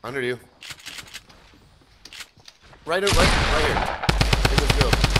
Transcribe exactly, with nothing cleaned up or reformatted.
Under you. Right, right, right here. In this field.